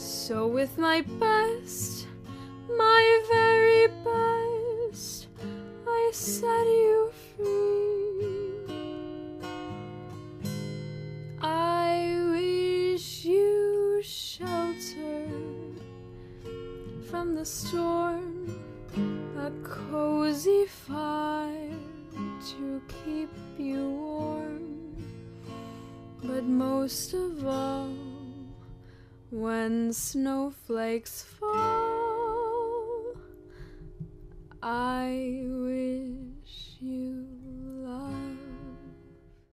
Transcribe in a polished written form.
So with my best, my very best, I set you free. I wish you shelter from the storm, a cozy fire to keep you warm, but most of all, when snowflakes fall, I wish